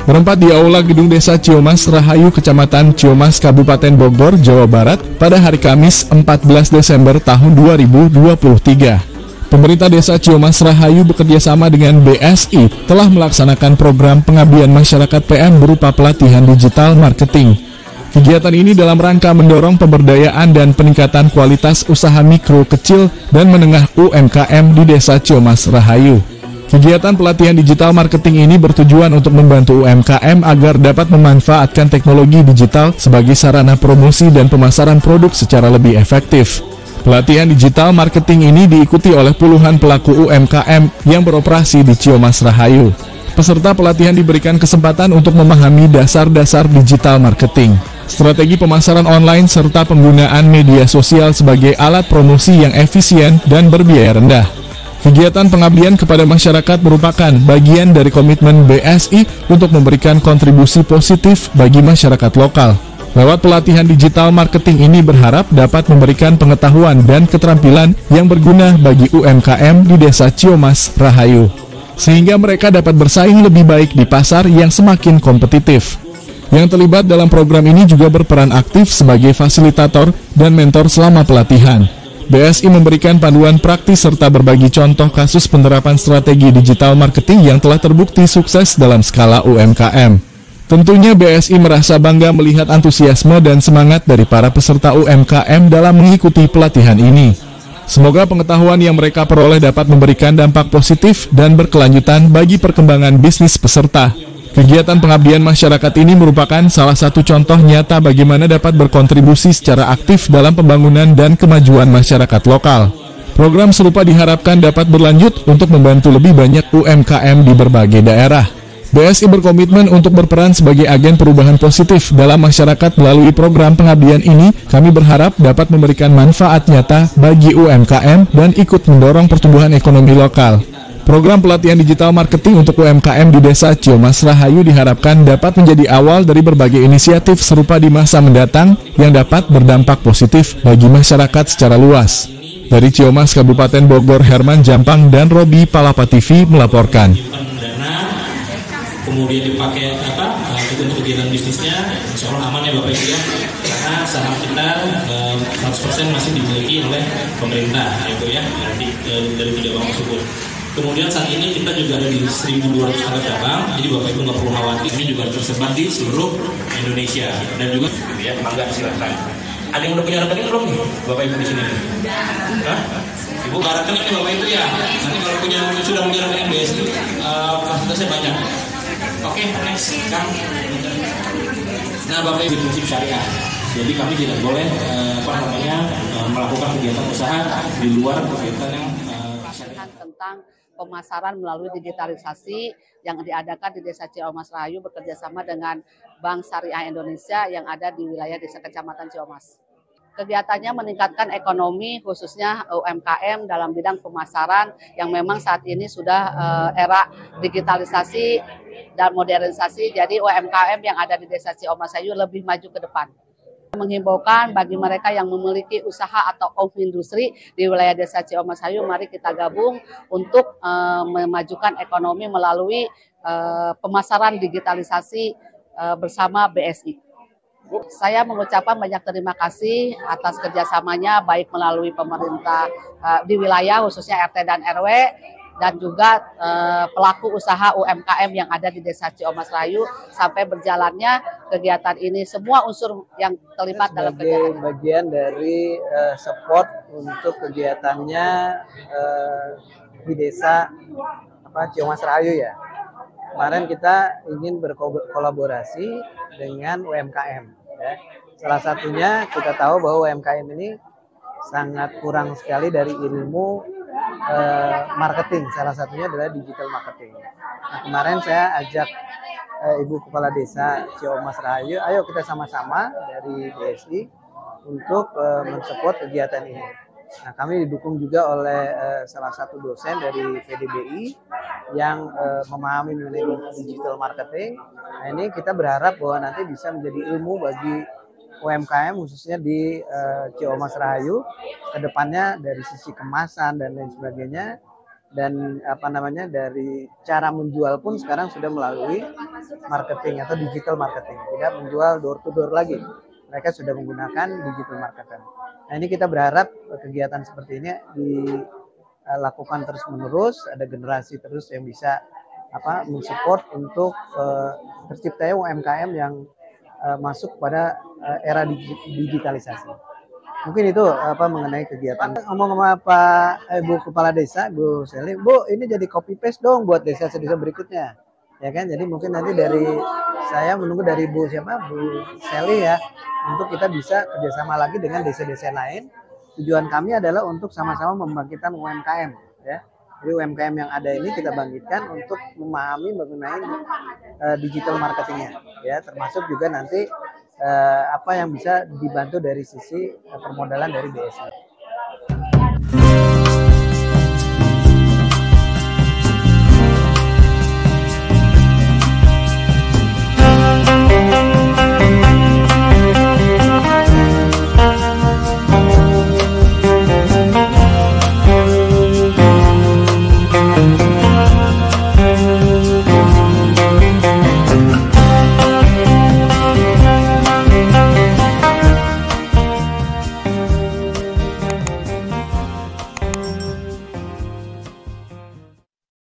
Berempat di Aula Gedung Desa Ciomas Rahayu, Kecamatan Ciomas, Kabupaten Bogor, Jawa Barat, pada hari Kamis 14 Desember tahun 2023. Pemerintah Desa Ciomas Rahayu bekerjasama dengan BSI telah melaksanakan program pengabdian masyarakat PM berupa pelatihan digital marketing. Kegiatan ini dalam rangka mendorong pemberdayaan dan peningkatan kualitas usaha mikro, kecil, dan menengah UMKM di Desa Ciomas Rahayu. Kegiatan pelatihan digital marketing ini bertujuan untuk membantu UMKM agar dapat memanfaatkan teknologi digital sebagai sarana promosi dan pemasaran produk secara lebih efektif. Pelatihan digital marketing ini diikuti oleh puluhan pelaku UMKM yang beroperasi di Ciomas Rahayu. Peserta pelatihan diberikan kesempatan untuk memahami dasar-dasar digital marketing, strategi pemasaran online, serta penggunaan media sosial sebagai alat promosi yang efisien dan berbiaya rendah. Kegiatan pengabdian kepada masyarakat merupakan bagian dari komitmen BSI untuk memberikan kontribusi positif bagi masyarakat lokal. Lewat pelatihan digital marketing ini berharap dapat memberikan pengetahuan dan keterampilan yang berguna bagi UMKM di Desa Ciomas Rahayu, sehingga mereka dapat bersaing lebih baik di pasar yang semakin kompetitif. Yang terlibat dalam program ini juga berperan aktif sebagai fasilitator dan mentor selama pelatihan. BSI memberikan panduan praktis serta berbagi contoh kasus penerapan strategi digital marketing yang telah terbukti sukses dalam skala UMKM. Tentunya BSI merasa bangga melihat antusiasme dan semangat dari para peserta UMKM dalam mengikuti pelatihan ini. Semoga pengetahuan yang mereka peroleh dapat memberikan dampak positif dan berkelanjutan bagi perkembangan bisnis peserta. Kegiatan pengabdian masyarakat ini merupakan salah satu contoh nyata bagaimana dapat berkontribusi secara aktif dalam pembangunan dan kemajuan masyarakat lokal. Program serupa diharapkan dapat berlanjut untuk membantu lebih banyak UMKM di berbagai daerah. BSI berkomitmen untuk berperan sebagai agen perubahan positif dalam masyarakat melalui program pengabdian ini. Kami berharap dapat memberikan manfaat nyata bagi UMKM dan ikut mendorong pertumbuhan ekonomi lokal. Program pelatihan digital marketing untuk UMKM di Desa Ciomas Rahayu diharapkan dapat menjadi awal dari berbagai inisiatif serupa di masa mendatang yang dapat berdampak positif bagi masyarakat secara luas. Dari Ciomas, Kabupaten Bogor, Herman Jampang dan Robi Palapa TV melaporkan. Kemudian dipakai untuk kegiatan bisnisnya, insya Allah aman ya Bapak Ibu ya, karena saham kita 100% masih dimiliki oleh pemerintah itu ya, dari 3 bank tersebut. Kemudian saat ini kita juga ada di 1.200 cabang, jadi Bapak Ibu nggak perlu khawatir, ini juga tersebar di seluruh Indonesia dan juga ya, mangga silakan. Ada yang udah punya rekening belum nih Bapak Ibu di sini? Hah? Ibu nggak rekening nih Bapak Ibu ya, nanti kalau sudah punya rekening BSI, fasilitasnya banyak. Oke, next kan. Nah, Bapak Ibu prinsip syariah. Jadi kami tidak boleh melakukan kegiatan usaha di luar kegiatan yang syariah. Tentang pemasaran melalui digitalisasi yang diadakan di Desa Ciomas Rahayu bekerjasama dengan Bank Syariah Indonesia yang ada di wilayah Desa Kecamatan Ciomas. Kegiatannya meningkatkan ekonomi khususnya UMKM dalam bidang pemasaran yang memang saat ini sudah era digitalisasi dan modernisasi, jadi UMKM yang ada di Desa Ciomas Rahayu lebih maju ke depan. Menghimbaukan bagi mereka yang memiliki usaha atau industri di wilayah Desa Ciomas Rahayu, mari kita gabung untuk memajukan ekonomi melalui pemasaran digitalisasi bersama BSI. Saya mengucapkan banyak terima kasih atas kerjasamanya baik melalui pemerintah di wilayah khususnya RT dan RW dan juga pelaku usaha UMKM yang ada di Desa Ciomas Rahayu sampai berjalannya kegiatan ini. Semua unsur yang terlibat dalam kegiatan ini. Bagian dari support untuk kegiatannya di Desa Ciomas Rahayu ya. Kemarin kita ingin berkolaborasi dengan UMKM. Ya. Salah satunya kita tahu bahwa UMKM ini sangat kurang sekali dari ilmu marketing. Salah satunya adalah digital marketing. Nah, kemarin saya ajak Ibu Kepala Desa Ciomas Rahayu, ayo kita sama-sama dari BSI untuk mensupport kegiatan ini. Nah, kami didukung juga oleh salah satu dosen dari PDBI yang memahami mengenai digital marketing. Nah, ini kita berharap bahwa nanti bisa menjadi ilmu bagi UMKM khususnya di Ciomas Rahayu kedepannya dari sisi kemasan dan lain sebagainya, dan dari cara menjual pun sekarang sudah melalui marketing atau digital marketing, tidak menjual door to door lagi. Mereka sudah menggunakan digital marketing. Nah, ini kita berharap kegiatan seperti ini dilakukan terus menerus, ada generasi terus yang bisa mensupport untuk terciptanya UMKM yang masuk pada era digitalisasi. Mungkin itu mengenai kegiatan. Ngomong sama Pak Bu Kepala Desa, Bu Seli, Bu ini jadi copy paste dong buat desa-desa berikutnya, ya kan? Jadi mungkin nanti dari saya menunggu dari Bu Seli ya, untuk kita bisa kerjasama lagi dengan desa-desa lain. Tujuan kami adalah untuk sama-sama membangkitkan UMKM, ya. Jadi UMKM yang ada ini kita bangkitkan untuk memahami mengenai digital marketingnya, ya, termasuk juga nanti apa yang bisa dibantu dari sisi permodalan dari BSI.